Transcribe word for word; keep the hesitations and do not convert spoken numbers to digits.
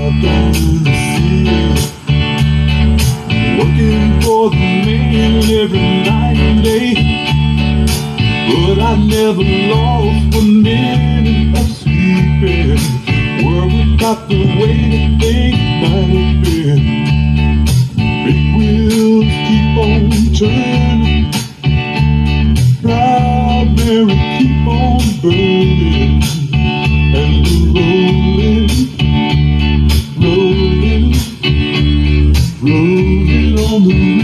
don't see it. Working for the man every night and day, but I never lost one minute of sleeping, worried about the way that things might have been. Big wheels keep on turning, proud Mary keep on burning, and rolling, rolling, rolling on the